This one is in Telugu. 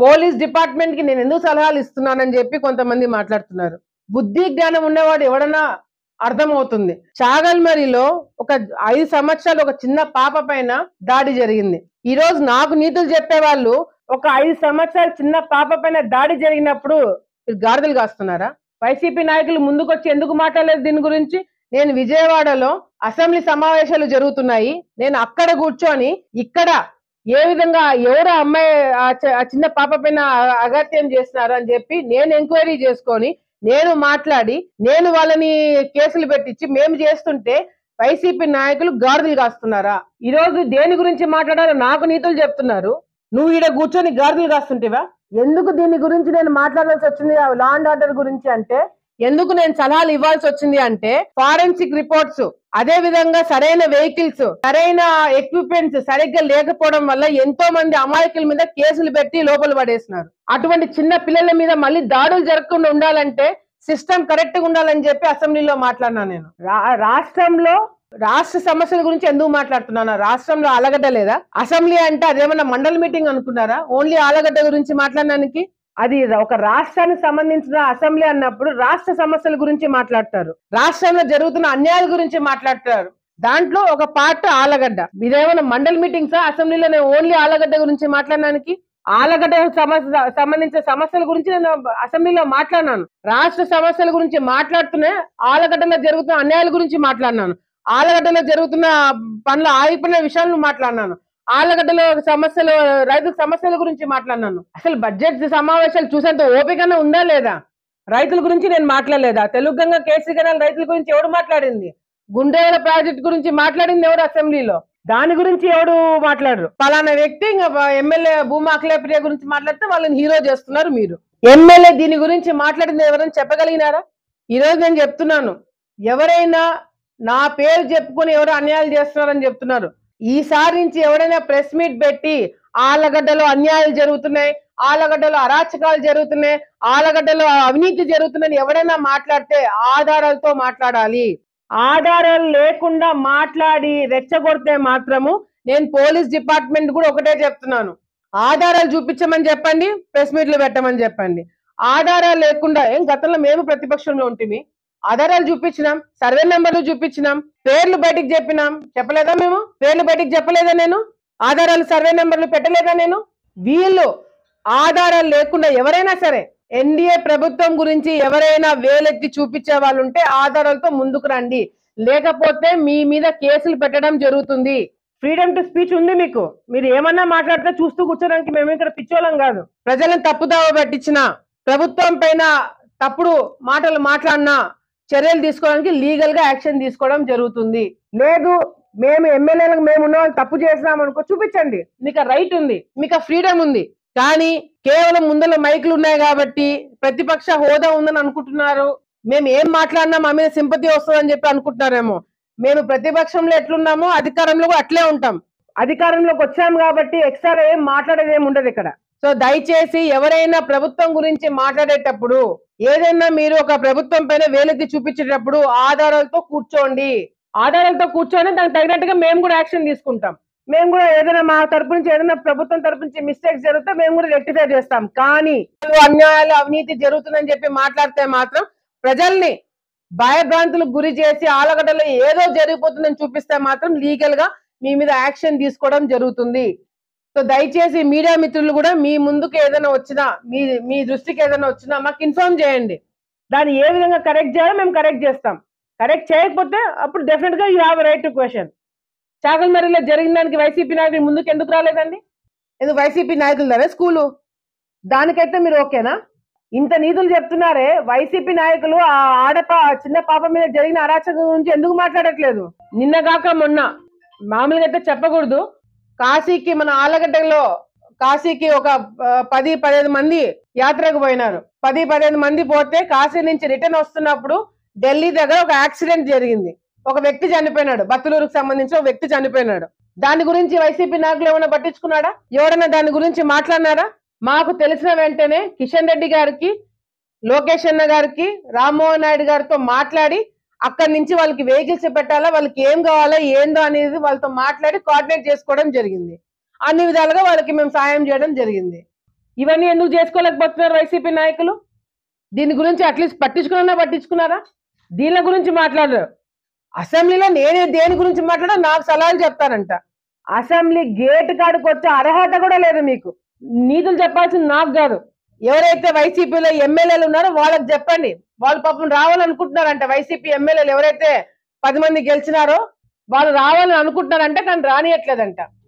పోలీస్ డిపార్ట్మెంట్ కి నేను ఎందుకు సలహాలు ఇస్తున్నానని చెప్పి కొంతమంది మాట్లాడుతున్నారు. బుద్ధి జ్ఞానం ఉన్నవాడు ఎవడన్నా అర్థమవుతుంది. చాగల్మరిలో ఒక 5 సంవత్సరాలు ఒక చిన్న పాప పైన దాడి జరిగింది. ఈ రోజు నాకు నీతులు చెప్పే వాళ్ళు ఒక 5 సంవత్సరాల చిన్న పాప పైన దాడి జరిగినప్పుడు గాడిదలు కాస్తున్నారా? వైసీపీ నాయకులు ముందుకొచ్చి ఎందుకు మాట్లాడలేదు దీని గురించి? నేను విజయవాడలో అసెంబ్లీ సమావేశాలు జరుగుతున్నాయి, నేను అక్కడ కూర్చొని ఇక్కడ ఏ విధంగా ఎవరు అమ్మాయి ఆ చిన్న పాప పైన అగత్యం చేస్తున్నారు అని చెప్పి నేను ఎంక్వైరీ చేసుకొని నేను మాట్లాడి నేను వాళ్ళని కేసులు పెట్టించి మేము చేస్తుంటే వైసీపీ నాయకులు గాడిదలు కాస్తున్నారా? ఈ రోజు దేని గురించి మాట్లాడారో నాకు నీతులు చెప్తున్నారు. నువ్వు ఈడ కూర్చొని గాడిదలు కాస్తుంటేవా? ఎందుకు దీని గురించి నేను మాట్లాడాల్సి వచ్చింది లా అండ్ ఆర్డర్ గురించి అంటే, ఎందుకు నేను సలహాలు ఇవ్వాల్సి వచ్చింది అంటే, ఫారెన్సిక్ రిపోర్ట్స్, అదే విధంగా సరైన వెహికల్స్, సరైన ఎక్విప్మెంట్స్ సరిగ్గా లేకపోవడం వల్ల ఎంతో మంది అమాయకుల మీద కేసులు పెట్టి లోపల పడేస్తున్నారు. అటువంటి చిన్న పిల్లల మీద మళ్ళీ దాడులు జరగకుండా ఉండాలంటే సిస్టమ్ కరెక్ట్ గా ఉండాలని చెప్పి అసెంబ్లీలో మాట్లాడినా. నేను రాష్ట్ర సమస్యల గురించి ఎందుకు మాట్లాడుతున్నాను? రాష్ట్రంలో ఆలగడ్డ లేదా? అసెంబ్లీ అంటే అదేమన్నా మండల్ మీటింగ్ అనుకున్నారా ఓన్లీ ఆలగడ్డ గురించి మాట్లాడడానికి? అది ఒక రాష్ట్రానికి సంబంధించిన అసెంబ్లీ అన్నప్పుడు రాష్ట్ర సమస్యల గురించి మాట్లాడతారు, రాష్ట్రంలో జరుగుతున్న అన్యాయాల గురించి మాట్లాడతారు. దాంట్లో ఒక పార్ట్ ఆలగడ్డ. ఇదేమన్నా మండల్ మీటింగ్సా? అసెంబ్లీలో నేను ఓన్లీ ఆలగడ్డ గురించి మాట్లాడడానికి? ఆలగడ్డ సంబంధించిన సమస్యల గురించి నేను అసెంబ్లీలో మాట్లాడినాను. రాష్ట్ర సమస్యల గురించి మాట్లాడుతూనే ఆలగడ్డలో జరుగుతున్న అన్యాయాల గురించి మాట్లాడినాను. ఆలగడ్డలో జరుగుతున్న పనులు ఆగిపోయిన విషయాలను మాట్లాడినాను. ఆలగడ్డలో సమస్యలు, రైతుల సమస్యల గురించి మాట్లాడినాను. అసలు బడ్జెట్ సమావేశాలు చూసేంత ఓపికనే ఉందా లేదా? రైతుల గురించి నేను మాట్లాడలేదా? తెలుగుగంగ కేసీ కెనాల్ రైతుల గురించి ఎవడు మాట్లాడింది? గుండెల ప్రాజెక్ట్ గురించి మాట్లాడింది ఎవరు అసెంబ్లీలో? దాని గురించి ఎవడు మాట్లాడరు. పలానా వ్యక్తి ఇంకా ఎమ్మెల్యే భూమా అఖిలప్రియ గురించి మాట్లాడితే వాళ్ళని హీరో చేస్తున్నారు మీరు. ఎమ్మెల్యే దీని గురించి మాట్లాడింది ఎవరైనా చెప్పగలిగినారా? ఈ రోజు నేను చెప్తున్నాను, ఎవరైనా నా పేరు చెప్పుకొని ఎవరు అన్యాయాలు చేస్తున్నారని చెప్తున్నారు. ఈసారి నుంచి ఎవరైనా ప్రెస్ మీట్ పెట్టి ఆలగడ్డలో అన్యాయాలు జరుగుతున్నాయి, ఆలగడ్డలో అరాచకాలు జరుగుతున్నాయి, ఆలగడ్డలో అవినీతి జరుగుతుందని ఎవరైనా మాట్లాడితే ఆధారాలతో మాట్లాడాలి. ఆధారాలు లేకుండా మాట్లాడి రెచ్చగొడితే మాత్రము నేను పోలీస్ డిపార్ట్మెంట్ కూడా ఒకటే చెప్తున్నాను, ఆధారాలు చూపించమని చెప్పండి, ప్రెస్ మీట్లు పెట్టమని చెప్పండి. ఆధారాలు లేకుండా గతంలో మేము ప్రతిపక్షంలో ఉంటుంది, ఆధారాలు చూపించినాం, సర్వే నెంబర్లు చూపించినాం, పేర్లు బయటికి చెప్పలేదా? మేము పేర్లు బయటికి చెప్పలేదా? నేను ఆధారాలు సర్వే నెంబర్లు పెట్టలేదా? నేను వీళ్ళు ఆధారాలు లేకుండా ఎవరైనా సరే ఎన్డీఏ ప్రభుత్వం గురించి ఎవరైనా వేలెత్తి చూపించే వాళ్ళు ఉంటే ఆధారాలతో ముందుకు రండి, లేకపోతే మీ మీద కేసులు పెట్టడం జరుగుతుంది. ఫ్రీడమ్ టు స్పీచ్ ఉంది మీకు, మీరు ఏమన్నా మాట్లాడితే చూస్తూ కూర్చోడానికి మేము ఇక్కడ పిచ్చోళం కాదు. ప్రజలను తప్పుదావ పట్టించిన, ప్రభుత్వం పైన తప్పుడు మాటలు మాట్లాడినా చర్యలు తీసుకోవడానికి లీగల్ గా యాక్షన్ తీసుకోవడం జరుగుతుంది. లేదు మేము ఎమ్మెల్యేలకు మేము ఉన్న వాళ్ళు తప్పు చేసినాం అనుకో, చూపించండి, మీకు రైట్ ఉంది, మీకు ఫ్రీడమ్ ఉంది. కానీ కేవలం ముందర మైకులు ఉన్నాయి కాబట్టి ప్రతిపక్ష హోదా ఉందని అనుకుంటున్నారు. మేము ఏం మాట్లాడినా మా మీద సింపతి వస్తుందని చెప్పి అనుకుంటున్నారేమో. మేము ప్రతిపక్షంలో ఎట్లున్నామో అధికారంలో కూడా అట్లే ఉంటాం. అధికారంలోకి వచ్చాము కాబట్టి ఎక్స్ట్రా ఏం మాట్లాడేది ఏమి ఉండదు ఇక్కడ. సో దయచేసి ఎవరైనా ప్రభుత్వం గురించి మాట్లాడేటప్పుడు, ఏదైనా మీరు ఒక ప్రభుత్వం పైన వేలెత్తి చూపించేటప్పుడు ఆధారాలతో కూర్చోండి. ఆధారాలతో కూర్చొని దానికి తగినట్టుగా మేము కూడా యాక్షన్ తీసుకుంటాం. మేము కూడా ఏదైనా మా తరపు నుంచి ఏదైనా ప్రభుత్వం తరపు నుంచి మిస్టేక్స్ జరిగితే మేము కూడా రెక్టిఫై చేస్తాం. కానీ అన్యాయాలు అవినీతి జరుగుతుందని చెప్పి మాట్లాడితే మాత్రం ప్రజల్ని భయభ్రాంతులకు గురి చేసి ఆలగడ్డలో ఏదో జరిగిపోతుందని చూపిస్తే మాత్రం లీగల్ గా మీ మీద యాక్షన్ తీసుకోవడం జరుగుతుంది. సో దయచేసి మీడియా మిత్రులు కూడా మీ ముందుకు ఏదైనా వచ్చినా, మీ దృష్టికి ఏదైనా వచ్చినా మాకు ఇన్ఫార్మ్ చేయండి. దాన్ని ఏ విధంగా కరెక్ట్ చేయాలో మేము కరెక్ట్ చేస్తాం. కరెక్ట్ చేయకపోతే అప్పుడు డెఫినెట్ గా you have right to question. చాగల్మరిలో జరిగిన దానికి వైసీపీ నాయకులు ముందుకు ఎందుకు రాలేదండి? ఎందుకు వైసీపీ నాయకులు దానే స్కూలు? దానికైతే మీరు ఓకేనా? ఇంత నీతులు చెప్తున్నారే, వైసీపీ నాయకులు ఆ చిన్న పాప మీద జరిగిన అరాచకం గురించి ఎందుకు మాట్లాడట్లేదు? నిన్నగాక మొన్న, మామూలుగా అయితే చెప్పకూడదు, కాశీకి మన ఆలగడ్డలో కాశీకి ఒక 10-15 మంది యాత్రకు పోయినారు. 10-15 మంది పోతే కాశీ నుంచి రిటర్న్ వస్తున్నప్పుడు ఢిల్లీ దగ్గర ఒక యాక్సిడెంట్ జరిగింది. ఒక వ్యక్తి చనిపోయినాడు, బత్తలూరుకు సంబంధించిన ఒక వ్యక్తి చనిపోయినాడు. దాని గురించి వైసీపీ నాయకులు ఏమైనా పట్టించుకున్నాడా? ఎవరైనా దాని గురించి మాట్లాడినారా? మాకు తెలిసిన వెంటనే కిషన్ రెడ్డి గారికి, లోకేష్ అన్న గారికి, రామ్మోహన్ నాయుడు గారితో మాట్లాడి అక్కడి నుంచి వాళ్ళకి వెహికల్స్ పెట్టాలా, వాళ్ళకి ఏం కావాలో ఏందో అనేది వాళ్ళతో మాట్లాడి కోఆర్డినేట్ చేసుకోవడం జరిగింది. అన్ని విధాలుగా వాళ్ళకి మేము సాయం చేయడం జరిగింది. ఇవన్నీ ఎందుకు చేసుకోలేకపోతున్నారు వైసీపీ నాయకులు? దీని గురించి అట్లీస్ట్ పట్టించుకున్నారా? దీని గురించి మాట్లాడరు. అసెంబ్లీలో నేనే దేని గురించి మాట్లాడా నాకు సలహాలు చెప్తానంట. అసెంబ్లీ గేట్ కాడికి వచ్చే అర్హత కూడా లేదు మీకు. నీతులు చెప్పాల్సింది నాకు కాదు. ఎవరైతే వైసీపీలో ఎమ్మెల్యేలు ఉన్నారో వాళ్ళకి చెప్పండి. వాళ్ళు పాపం రావాలనుకుంటున్నారంట. వైసీపీ ఎమ్మెల్యేలు ఎవరైతే 10 మంది గెలిచినారో వాళ్ళు రావాలని అనుకుంటున్నారంట, కానీ రానియట్లేదంట.